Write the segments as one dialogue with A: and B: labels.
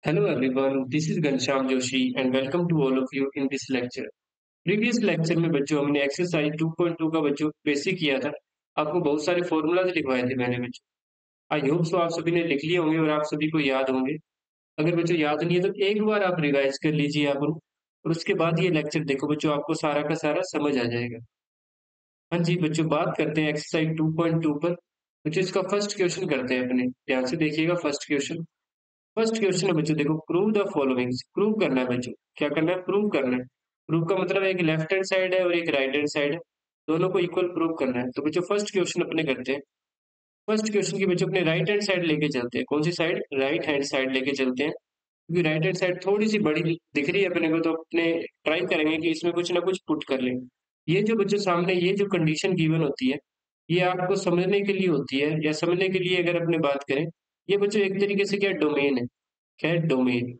A: Hello everyone, this is Ghanshyam Joshi and welcome to all of you in this lecture. Previous lecture में बच्चों हमने exercise 2.2 का बच्चों basic किया था। आपको बहुत सारे फॉर्मूलाज लिखवाए थे मैंने बच्चों। आई होप सो आप सभी ने लिख लिए होंगे और आप सभी को याद होंगे। अगर बच्चों याद नहीं है तो एक बार आप रिवाइज कर लीजिए आप उन और उसके बाद ये लेक्चर देखो बच्चों, आपको सारा का सारा समझ आ जाएगा। हाँ जी बच्चों, बात करते हैं एक्सरसाइज 2.2 पर। बच्चों इसका फर्स्ट क्वेश्चन करते हैं, अपने ध्यान से देखिएगा। फर्स्ट क्वेश्चन है बच्चों, देखो प्रूव द फॉलोइंग्स। प्रूव करना है बच्चों, क्या करना है? प्रूव करना है। प्रूव का मतलब एक लेफ्ट हैंड साइड है और एक राइट हैंड साइड है, दोनों को इक्वल प्रूव करना है। तो बच्चों फर्स्ट क्वेश्चन अपने करते हैं। फर्स्ट क्वेश्चन की बच्चों अपने राइट हैंड साइड लेके चलते हैं। कौन सी साइड? राइट हैंड साइड लेके चलते हैं, क्योंकि राइट हैंड साइड थोड़ी सी बड़ी दिख रही है अपने को, तो अपने ट्राई करेंगे कि इसमें कुछ ना कुछ पुट कर लें। ये जो बच्चों सामने ये जो कंडीशन गिवन होती है, ये आपको समझने के लिए होती है, या समझने के लिए अगर अपने बात करें, ये बच्चों एक तरीके से क्या डोमेन है। क्या है? डोमेन।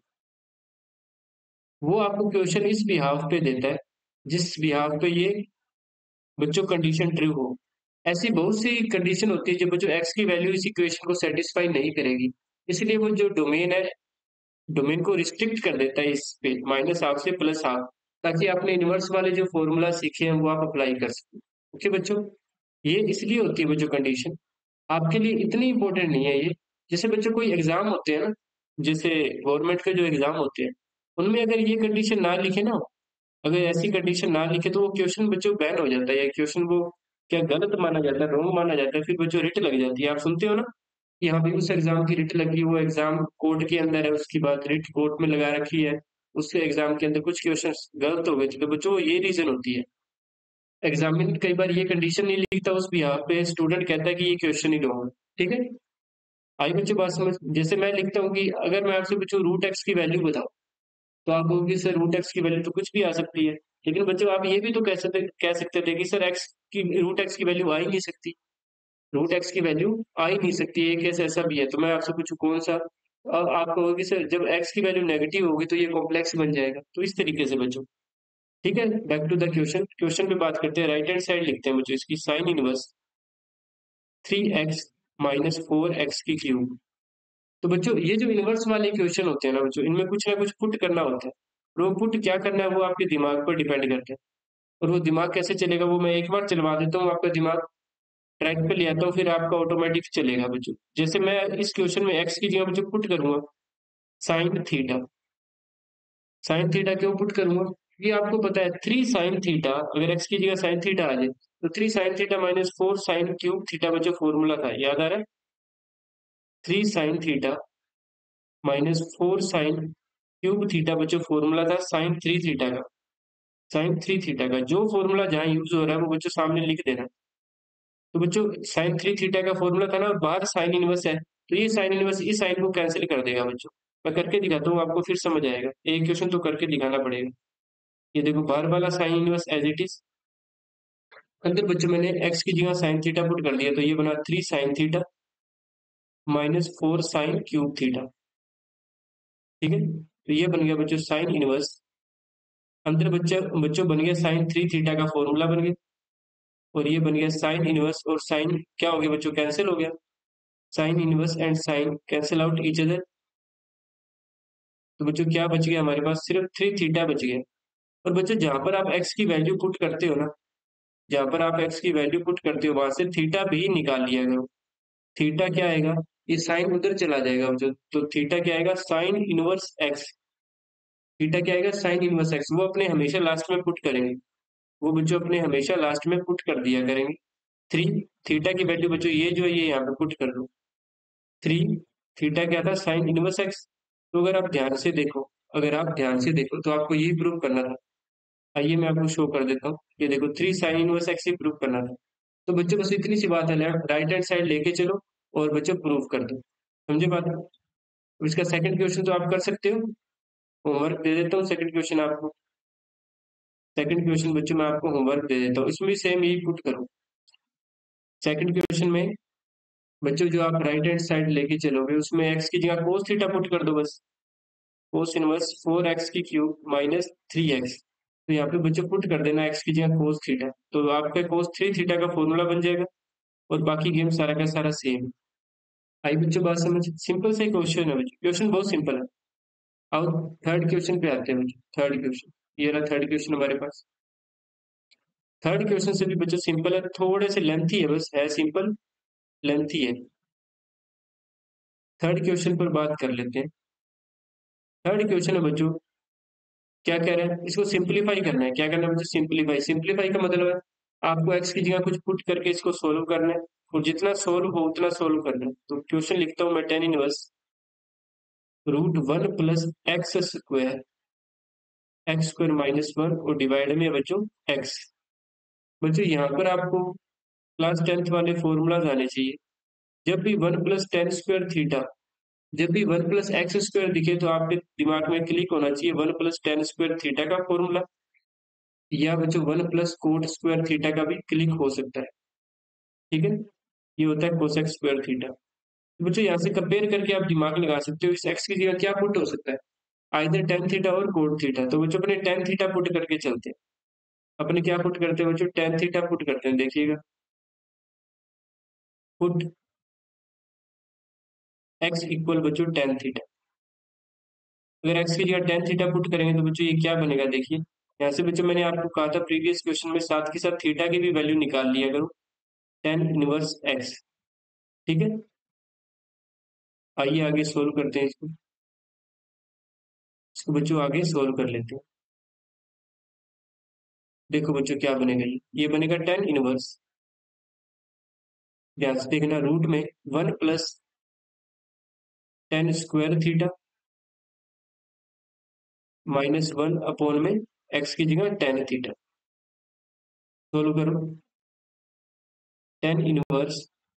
A: वो आपको क्वेश्चन इस बिहाफ पे देता है जिस बिहाफ पे ये बच्चों कंडीशन ट्रू हो। ऐसी बहुत सी कंडीशन होती है जो बच्चों एक्स की वैल्यू इस इक्वेशन को सेटिस्फाई नहीं करेगी, इसलिए वो जो डोमेन है, डोमेन को रिस्ट्रिक्ट कर देता है इस पे -हाफ से +हाफ, ताकि आपने इनवर्स वाले जो फॉर्मूला सीखे हैं वो आप अप्लाई कर सकें। ओके बच्चों, ये इसलिए होती है बच्चों कंडीशन, आपके लिए इतनी इंपॉर्टेंट नहीं है ये। जैसे बच्चों कोई एग्जाम होते हैं ना, जैसे गवर्नमेंट के जो एग्जाम होते हैं, उनमें अगर ये कंडीशन ना लिखे ना, अगर ऐसी कंडीशन ना लिखे तो वो क्वेश्चन बच्चों बैन हो जाता है, या क्वेश्चन वो क्या गलत माना जाता है, रॉन्ग माना जाता है, फिर बच्चों रिट लग जाती है। आप सुनते हो ना, यहाँ भी उस एग्जाम की रिट लगी, वो एग्जाम कोर्ट के अंदर है, उसकी बात रिट कोर्ट में लगा रखी है, उसके एग्जाम के अंदर कुछ क्वेश्चन गलत हो गए थे। तो बच्चों ये रीजन होती है, एग्जामिनर कई बार ये कंडीशन नहीं लिखता, उस बिहाफ पे स्टूडेंट कहता है कि ये क्वेश्चन ही रॉन्ग है। ठीक है, आई बच्चों बात समझ? जैसे मैं लिखता हूँ कि अगर मैं आपसे पूछूं रूट एक्स की वैल्यू बताओ, तो आप कहोगे सर रूट एक्स की वैल्यू तो कुछ भी आ सकती है। लेकिन बच्चों आप ये भी तो कह सकते थे कि सर एक्स की रूट एक्स की वैल्यू आ ही नहीं सकती। रूट एक्स की वैल्यू आ ही नहीं सकती, एक केस ऐसा भी है। तो मैं आपसे पूछूं कौन सा? आप कहोगे सर जब एक्स की वैल्यू नेगेटिव होगी तो ये कॉम्प्लेक्स बन जाएगा। तो इस तरीके से बच्चों, ठीक है, back to the question. Question पे बात करते हैं। राइट हैंड साइड लिखते हैं बच्चों, इसकी साइन इनवर्स 3x - 4x की क्यूब। तो बच्चों ये जो इनवर्स वाले क्वेश्चन होते हैं ना बच्चों, इनमें कुछ ना कुछ पुट करना होता है, और वो पुट क्या करना है वो आपके दिमाग पर डिपेंड करता है। और वो दिमाग कैसे चलेगा वो मैं एक बार चलवा देता हूँ, आपका दिमाग ट्रैक पे ले आता हूँ, फिर आपका ऑटोमेटिक चलेगा बच्चों। जैसे मैं इस क्वेश्चन में एक्स की जगह बच्चों पुट करूंगा साइन थीटा। साइन थीटा क्यों पुट करूंगा? ये आपको पता है 3 sin थीटा, अगर एक्स की जगह साइन थीटा आ जाए तो 3 sin थीटा -4 sin³ थीटा बच्चों फॉर्मूला था, याद आ रहा है? 3 sin थीटा -4 sin³ थीटा बच्चों फॉर्मूला था साइन 3 थीटा का। साइन 3 थीटा का जो फॉर्मूला जहाँ यूज हो रहा है वो बच्चों सामने लिख देना। तो बच्चों साइन 3 थीटा का फॉर्मूला था ना, और बाहर साइन इनवर्स है, तो ये साइन इनवर्स इस साइन को कैंसिल कर देगा बच्चों। मैं करके दिखाता हूँ आपको, फिर समझ आएगा। एक क्वेश्चन तो करके दिखाना पड़ेगा। ये देखो बाहर वाला sine inverse as it is, अंदर बच्चों मैंने एक्स की जगह साइन थीटा पुट कर दिया, तो ये बना 3 sin थीटा -4 sin³ थीटा। ठीक है, तो ये बन गया बच्चों साइन इनवर्स। अंदर बच्चा बच्चों बन गया साइन 3 थीटा का फॉर्मूला बन गया, और ये बन गया साइन इनवर्स, और साइन क्या हो गया बच्चों? कैंसिल हो गया। Sine inverse and sine cancel out each other. तो बच्चों क्या बच गया हमारे पास? सिर्फ 3 थीटा बच गया। और बच्चों जहां पर आप एक्स की वैल्यू पुट करते हो ना, जहां पर आप एक्स की वैल्यू पुट करते हो वहां से थीटा भी निकाल लिया करो। थीटा क्या आएगा? ये साइन उधर चला जाएगा बच्चों, तो थीटा क्या आएगा? Sine inverse x. थीटा क्या आएगा? Sine inverse x. वो अपने हमेशा लास्ट में पुट करेंगे, वो बच्चों अपने हमेशा लास्ट में पुट कर दिया करेंगे। 3 थीटा की वैल्यू बच्चों ये जो है ये यहाँ पे पुट कर दो। 3 थीटा क्या था? Sine inverse x. तो अगर आप ध्यान से देखो तो आपको यही प्रूव करना था। आइए मैं आपको शो कर देता हूँ, ये देखो 3 sin−1x ही प्रूव करना था। तो बच्चों बस इतनी सी बात है, लेफ्ट राइट हैंड साइड लेके चलो और बच्चों प्रूव कर दो। समझे बात? अब इसका सेकंड क्वेश्चन तो आप कर सकते हो, होमवर्क दे देता हूँ सेकंड क्वेश्चन आपको। सेकंड क्वेश्चन बच्चों मैं आपको होमवर्क दे देता हूँ, इसमें भी सेम यही पुट करो। सेकंड क्वेश्चन में बच्चों जो आप राइट हैंड साइड लेके चलोगे उसमें एक्स की जगह कोस थीटा पुट कर दो बस। Cos inverse 4x³ -3x। तो यहाँ पे बच्चों पुट कर देना एक्स की जगह कोस थीटा, तो आपका cos 3 थीटा का फॉर्मूला बन जाएगा, और बाकी गेम सारा का सारा सेम। आई बच्चों बात समझ? सिंपल से क्वेश्चन है बच्चों, क्वेश्चन बहुत सिंपल है। और थर्ड क्वेश्चन पे आते हैं बच्चों। थर्ड क्वेश्चन, ये रहा थर्ड क्वेश्चन हमारे पास। थर्ड क्वेश्चन से भी बच्चों सिंपल है, थोड़े से लेंथी है, बस है सिंपल, लेंथी है। थर्ड क्वेश्चन पर बात कर लेते हैं। थर्ड क्वेश्चन है बच्चों, क्या कह रहे हैं, इसको सिंपलीफाई करना है। क्या करना है बच्चों, सिंपलीफाई। सिंपलीफाई का मतलब है आपको एक्स की जगह कुछ पुट करके इसको सोल्व करना है, और जितना सोल्व हो उतना सोल्व करना है। तो क्वेश्चन लिखता हूं मैं, tan inverse root one plus x square minus one और डिवाइड में है बच्चों एक्स। बच्चों यहाँ पर आपको क्लास टेंथ वाले फॉर्मूलाज आने चाहिए। जब भी one plus tan square theta, जब भी वन प्लस एक्स स्क्वायर दिखे तो आपके दिमाग में क्लिक होना चाहिए one plus tan square theta का फॉर्मूला, या बच्चों one plus cot square theta का भी क्लिक हो सकता है। ठीक है, ये होता है कोसेक स्क्वायर थीटा। तो बच्चों यहाँ से कंपेयर करके आप दिमाग लगा सकते हो इस एक्स की जगह क्या पुट हो सकता है, आइदर टेन थीटा और कोट थीटा। तो बच्चों अपने टेन थीटा पुट करके चलते हैं। अपने क्या पुट करते हैं बच्चों, टेन थीटा पुट करते हैं। देखिएगा, पुट एक्स इक्वल बच्चों टेन थीटा। अगर एक्स की जगह टेन थीटा पुट करेंगे तो बच्चों ये क्या बनेगा, देखिए यहाँ से बच्चों मैंने आपको कहा था प्रीवियस क्वेश्चन में, साथ के साथ थीटा की भी वैल्यू निकाल लिया करो, टेन इनवर्स एक्स। ठीक है, आइए आगे सोल्व करते हैं इसको। इसको बच्चों आगे सोल्व कर लेते हैं। देखो बच्चों क्या बनेगा, ये बनेगा टेन इनवर्स, ध्यान से देखना, रूट में one plus tan square theta minus one upon में एक्स की जगह टेन थीटा। सोल्व करो, tan inverse,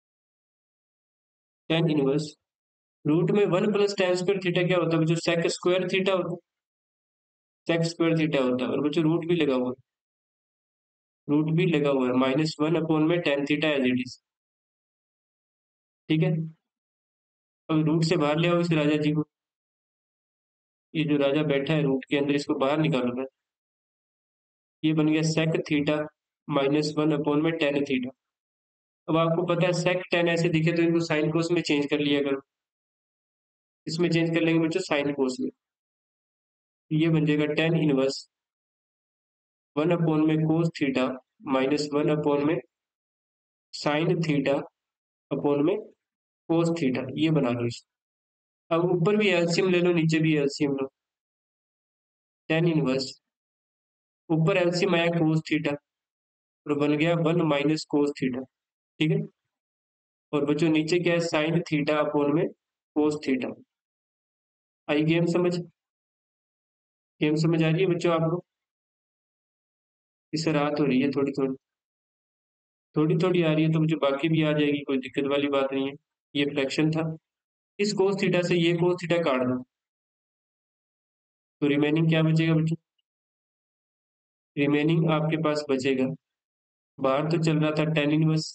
A: tan inverse root में one plus tan square theta क्या होता है बच्चों, सेक स्क्वायर थीटा होता है, सेक स्क्वायर थीटा होता है। और बच्चों रूट भी लगा हुआ है, रूट भी लगा हुआ है, माइनस वन अपॉन में tan theta as it is. ठीक है, अब रूट से बाहर ले आओ इस राजा जी को, ये जो राजा बैठा है रूट के अंदर, इसको बाहर निकालो मैं। ये बन गया sec theta minus one upon में टेन थीटा। अब आपको पता है सेक टेन ऐसे दिखे तो इनको साइन कोस में चेंज कर लिया करो, इसमें चेंज कर लेंगे बच्चों साइन कोस में। ये बन जाएगा टेन इनवर्स वन अपॉन में cos theta minus one upon में साइन थीटा अपॉन में कोस थीटा, ये बना लो इसको। अब ऊपर भी एलसीएम ले लो, नीचे भी एलसीएम लो, टेन इनवर्स, ऊपर एलसीएम आया कोस थीटा और बन गया वन माइनस कोस थीटा। ठीक है, और बच्चों नीचे क्या है, साइन थीटा अपॉन में कोस थीटा। आई गेम समझ, गेम समझ आ रही है बच्चों आपको, इससे रात हो रही है थोड़ी थोड़ी, थोड़ी थोड़ी आ रही है तो मुझे बाकी भी आ जाएगी, कोई दिक्कत वाली बात नहीं है। ये फ्रैक्शन था, इस कोस थीटा से ये कोस थीटा काट दो, तो रिमेनिंग क्या बचेगा बच्चों, रिमेनिंग आपके पास बचेगा, बाहर तो चल रहा था टेन इनवर्स,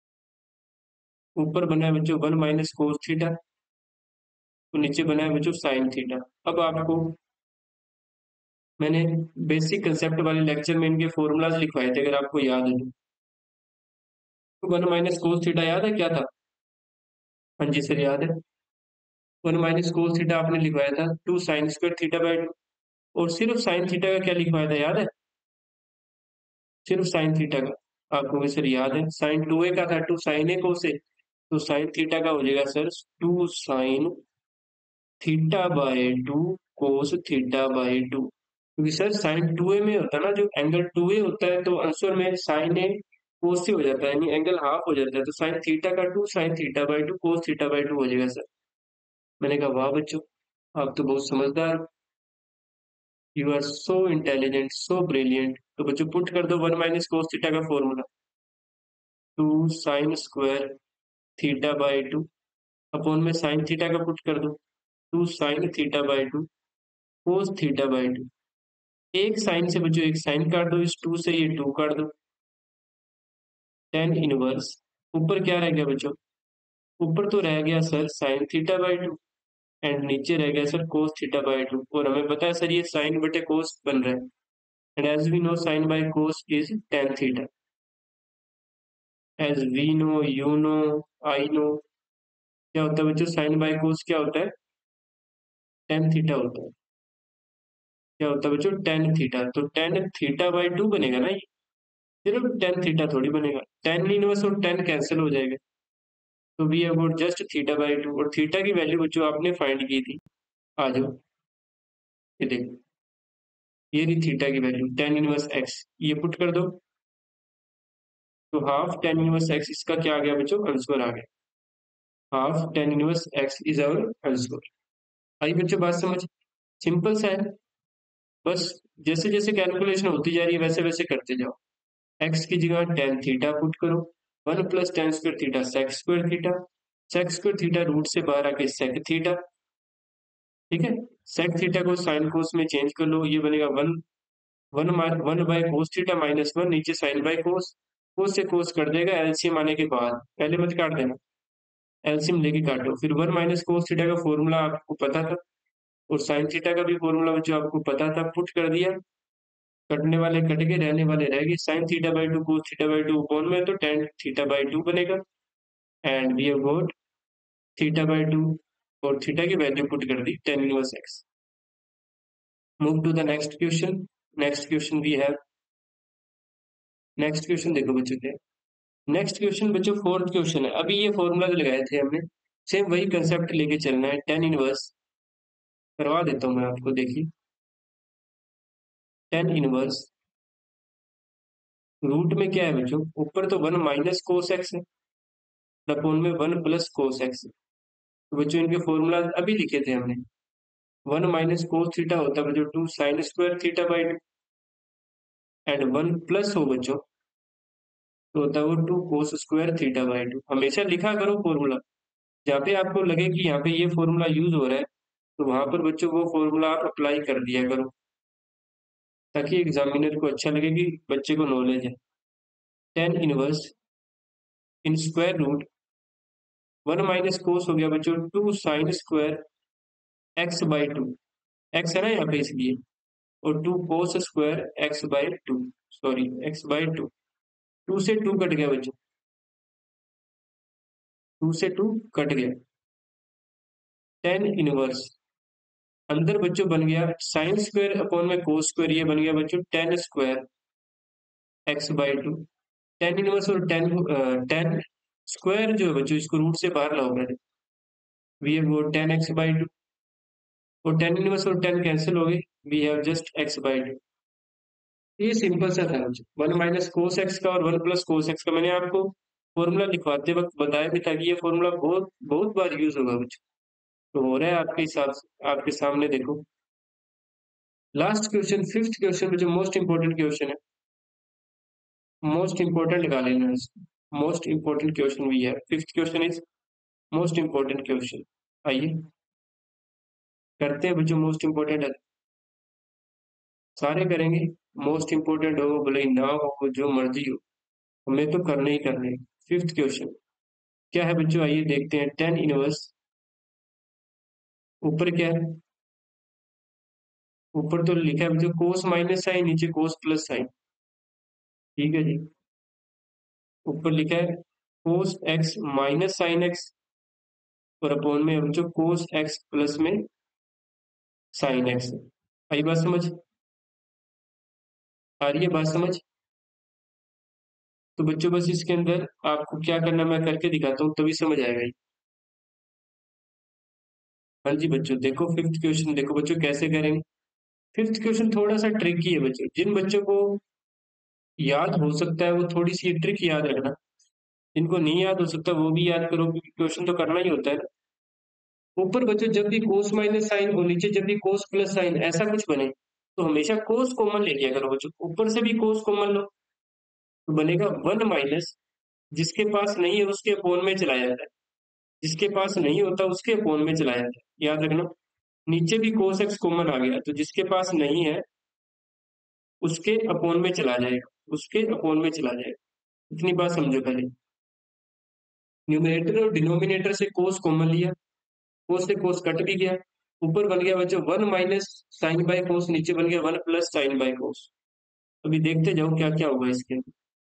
A: ऊपर बना है बच्चों वन माइनस कोस थीटा, तो नीचे बना है बच्चों साइन थीटा। अब आपको मैंने बेसिक कंसेप्ट वाले लेक्चर में इनके फॉर्मूलाज लिखवाए थे, अगर आपको याद है तो वन माइनस कोस थीटा याद है क्या था, हाँ जी सर याद है। वन माइनस कोस थीटा आपने लिखवाया था two sine square theta by two, और सिर्फ साइन थीटा का क्या लिखवाया था याद है, सिर्फ साइन थीटा का आपको सर याद है, साइन टू ए का था, टू साइन ए को से, तो साइन थीटा का हो जाएगा sir two sine theta by two cos theta by two, क्योंकि सर साइन टू ए में होता है ना, जो एंगल टू ए होता है तो आंसर में साइन ए कोस से हो जाता है, यानी एंगल हाफ हो जाता है, तो साइन थीटा का two sine theta by two cos theta by two हो जाएगा सर। मैंने कहा वाह बच्चों, आप तो बहुत समझदार हो, you are so intelligent so brilliant. तो बच्चों पुट कर दो वन माइनस कोस थीटा का formula, two sine square theta by two upon में साइन थीटा का पुट कर दो, two sine theta by two cos theta by two. एक साइन से बच्चों एक साइन काट दो, इस टू से ये टू काट दो, टेन इनवर्स, ऊपर क्या रह गया बच्चों, ऊपर तो रह गया sir sine theta by two, and नीचे रह गया sir cos theta by two, और हमें पता है सर ये साइन बटे कोस बन रहा है, and as we know sine by cos is tan theta, as we know you know I know, क्या होता है बच्चों साइन बाय कोस क्या होता है, टेन थीटा होता है। क्या होता है बच्चों, टेन थीटा। तो टेन थीटा बाई टू बनेगा ना ये, सिर्फ टेन थीटा थोड़ी बनेगा, टेन इनवर्स और टेन कैंसिल हो जाएगा। तो we about just theta by two, और थीटा की वैल्यू बच्चों आपने फाइंड की थी। आ जाओ, ये देखो, ये रही थीटा की वैल्यू, टेन इनवर्स एक्स, ये पुट कर दो। तो हाफ टेन इनवर्स एक्स इसका क्या आ गया बच्चों, आंसर आ गया। Half tan inverse x is our answer. आई बच्चों बात समझ, सिंपल सा है। बस जैसे जैसे कैलकुलेशन होती जा रही है वैसे वैसे करते जाओ। एक्स की जगह टेन थीटा पुट करो, one plus tan square theta sec square theta, sec square theta root से बाहर आके सेक थीटा। ठीक है, सेक थीटा को साइन कोस में चेंज कर लो, ये बनेगा one, one by cos theta minus one, नीचे साइन बाय कोस, कोस से कोस कट देगा एलसीएम आने के बाद, पहले मत काट देना, एलसीएम लेके काटो। फिर वन माइनस कोस थीटा का फॉर्मूला आपको पता था, और साइन थीटा का भी फॉर्मूला जो आपको पता था, पुट कर दिया, कटने वाले कट गए, रहने वाले रह गए, sine theta by two cos theta by two upon में तो टेन थीटा बाई टू बनेगा। And we have got theta by two, और थीटा की वैल्यू पुट कर दी tan inverse x. Move to the next question. Next question we have, next question देखो बच्चों क्या है। नेक्स्ट क्वेश्चन बच्चों फोर्थ क्वेश्चन है। अभी ये फॉर्मूला लगाए थे हमने, सेम वही कंसेप्ट लेके चलना है। टेन इनवर्स करवा देता हूँ मैं आपको, देखिए टेन इनवर्स रूट में क्या है बच्चों, ऊपर तो वन माइनस कोस एक्स है, अपॉन में वन प्लस कोस एक्स है। तो बच्चों इनके फॉर्मूला अभी लिखे थे हमने, वन माइनस कोस थीटा होता है बच्चों two sine square theta by two, and one plus हो बच्चों तो होता है वो two cos square theta by two. हमेशा लिखा करो फॉर्मूला, जहाँ पे आपको लगे कि यहाँ पे ये फॉर्मूला यूज हो रहा है, तो वहां पर बच्चों वो फॉर्मूला आप अप्लाई कर दिया करो, ताकि एग्जामिनर को अच्छा लगे कि बच्चे को नॉलेज है। Tan inverse in square root one minus cos हो गया बच्चों two sine square x by two, x है ना यहाँ पे इसलिए, और two cos square x by two, sorry x by two, two से टू कट गया बच्चों, टू से टू कट गया। टेन इनवर्स अंदर बच्चों बन गया साइन स्क्वायर अपॉन में कोस स्क्वायर, ये बन गया बच्चों tan square x by two. Tan inverse और टेन स्क्वायर जो है बच्चों, इसको रूट से बाहर लाओ पहले, वी हैव वो टेन एक्स बाई टू, और टेन इनवर्स और टेन कैंसिल हो गए, we have just x by two. ये सिंपल सा था बच्चों, वन माइनस कोस एक्स का और वन प्लस कोस एक्स का मैंने आपको फॉर्मूला लिखवाते वक्त बताया भी था कि ये फॉर्मूला बहुत बहुत बार यूज होगा बच्चों। तो हो रहा है आपके हिसाब से, आपके सामने देखो। लास्ट क्वेश्चन, फिफ्थ क्वेश्चन जो मोस्ट इंपॉर्टेंट क्वेश्चन है, मोस्ट इंपॉर्टेंट लगा लेना इसको, मोस्ट इंपॉर्टेंट क्वेश्चन भी है, fifth question is most important question. आइए करते हैं बच्चों, मोस्ट इंपॉर्टेंट है, सारे करेंगे, मोस्ट इंपॉर्टेंट हो भले ही ना हो, जो मर्जी हो, हमें तो करने ही करने। फिफ्थ क्वेश्चन क्या है बच्चों, आइए देखते हैं। टेन इनवर्स, ऊपर क्या है, ऊपर तो लिखा है बच्चों कोस माइनस साइन, नीचे कोस प्लस साइन, ठीक है जी। ऊपर लिखा है cos x minus sine x, और अपॉन में बच्चों कोस एक्स प्लस में साइन एक्स। आई बात समझ, आ रही है बात समझ। तो बच्चों बस इसके अंदर आपको क्या करना है, मैं करके दिखाता हूँ तभी समझ आएगा ये। हाँ जी बच्चों देखो, फिफ्थ क्वेश्चन देखो बच्चों कैसे करेंगे। फिफ्थ क्वेश्चन थोड़ा सा ट्रिकी है बच्चों, जिन बच्चों को याद हो सकता है वो थोड़ी सी ट्रिक याद रखना, जिनको नहीं याद हो सकता वो भी याद करो, क्योंकि क्वेश्चन तो करना ही होता है ना। ऊपर बच्चों जब भी कोस माइनस साइन और नीचे जब भी कोस प्लस साइन ऐसा कुछ बने, तो हमेशा कोस कॉमन ले लिया करो बच्चों, ऊपर से भी कोस कॉमन लो, तो बनेगा वन माइनस, जिसके पास नहीं है उसके अपोन में चला जाता है, जिसके पास नहीं होता उसके अपोन में चला जाता है, याद रखना। नीचे भी कोस एक्स कॉमन आ गया, तो जिसके पास नहीं है उसके अपोन में चला जाएगा, उसके अपोन में चला जाएगा। इतनी बात समझो पहले। न्यूमरेटर और डिनोमिनेटर से कोस कॉमन लिया, कोस से कोस कट भी गया, ऊपर बन गया बच्चों one minus sine by cos, नीचे बन गया one plus sine by cos. अभी देखते जाओ क्या क्या होगा इसके अंदर।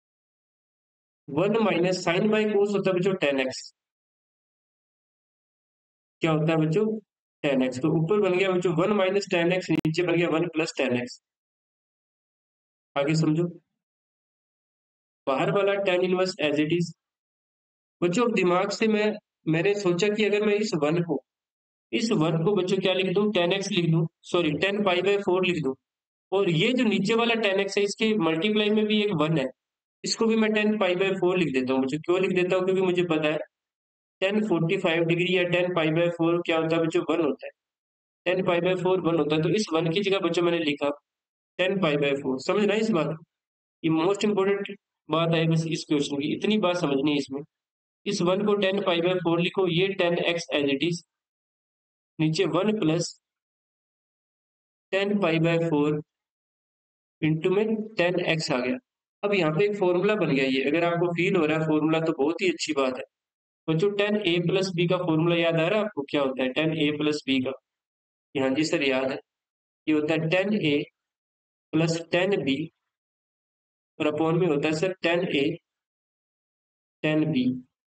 A: One minus sine by cos होता है बच्चों टेन एक्स, क्या होता है बच्चों, 10x। तो ऊपर बन गया बच्चों 1 माइनस 10x, नीचे बन गया 1 प्लस 10x। आगे समझो। बाहर वाला tan inverse as it is. बच्चों अब दिमाग से मैंने सोचा कि अगर मैं इस वन को बच्चों क्या लिख दूं, 10x लिख दूं, सॉरी 10 पाई बाय 4 लिख दूं। और ये जो नीचे वाला 10x है, इसके मल्टीप्लाई में भी एक 1 है, इसको भी मैं 10 पाई बाय 4 लिख देता हूँ बच्चों। क्यों लिख देता हूँ? क्योंकि मुझे पता है 10 45 डिग्री या 10 पाई बाय 4 क्या होता है बच्चों, 1 होता है। 10 पाई बाय 4 1 होता है, तो इस 1 की जगह बच्चों मैंने लिखा 10 पाई बाय 4। समझ रहे हैं इस बात को? ये मोस्ट इंपोर्टेंट बात है बस इस क्वेश्चन की, इतनी बात समझनी है इसमें। इस 1 को 10 पाई बाय 4 लिखो, ये 10x एज इट इज, नीचे 1 प्लस 10 पाई बाय 4 इंटू में 10x आ गया। अब यहाँ पे एक फॉर्मूला बन गया, ये अगर आपको फील हो रहा है फॉर्मूला तो बहुत ही अच्छी बात है। बच्चों 10a+b का फॉर्मूला याद आ रहा है आपको? क्या होता है 10a+b का? हाँ जी सर याद है। ये होता है 10a+10b और अपॉन में होता है sir 10a 10b।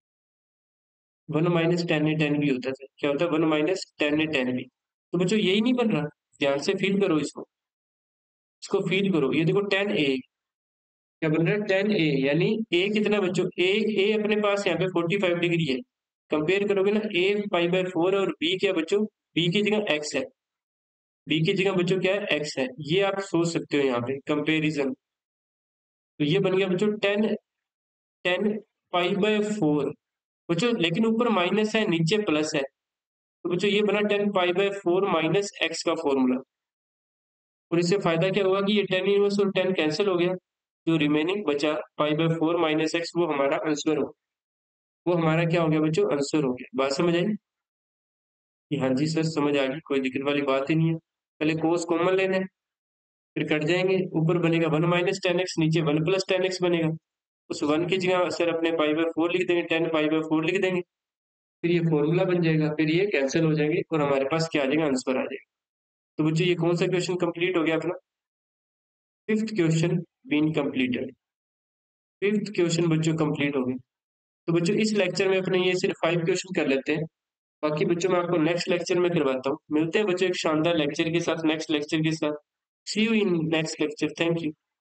A: 1 - 10a 10b होता है सर। क्या होता है 1 - 10a 10b। तो बच्चों यही नहीं बन रहा, ध्यान से फील करो इसको फील करो। ये देखो 10a क्या बन रहा है, 10a यानी a कितना बच्चों, a अपने पास यहाँ पे 45 डिग्री है। कंपेयर करोगे ना a पाई बाय 4 और b क्या बच्चों, b की जगह x है। b की जगह बच्चों क्या है, x है। ये आप सोच सकते हो यहाँ पे कंपेरिजन। तो ये बन गया बच्चों 10 पाई बाय 4 बच्चों, लेकिन ऊपर माइनस है नीचे प्लस है, तो बच्चों ये बना 10 पाई बाय 4 माइनस एक्स का फॉर्मूला। और इससे फायदा क्या होगा कि ये 10 इनवर्स और 10 कैंसिल हो गया, जो रिमेनिंग बचा पाई बाय 4 माइनस एक्स, वो हमारा आंसर हो, वो हमारा क्या हो गया बच्चों, आंसर हो गया। बात समझ आई कि हाँ जी सर समझ आ गई, कोई दिक्कत वाली बात ही नहीं है। पहले कोस कॉमन लेना है, फिर कट जाएंगे, ऊपर बनेगा 1 - 10x, नीचे 1 + 10x बनेगा। उस 1 की जगह सर अपने पाई बाय 4 लिख देंगे, 10 पाई बाय 4 लिख देंगे, फिर ये फॉर्मूला बन जाएगा, फिर ये कैंसिल हो जाएंगे और हमारे पास क्या आ जाएगा, आंसर आ जाएगा। तो बच्चों ये कौन सा क्वेश्चन कंप्लीट हो गया अपना, fifth question been completed. Fifth question बच्चों कंप्लीट हो गए। तो बच्चों इस लेक्चर में अपने ये सिर्फ 5 क्वेश्चन कर लेते हैं, बाकी बच्चों मैं आपको नेक्स्ट लेक्चर में करवाता हूँ। मिलते हैं बच्चों एक शानदार लेक्चर के साथ, नेक्स्ट लेक्चर के साथ। See you in next lecture. Thank you.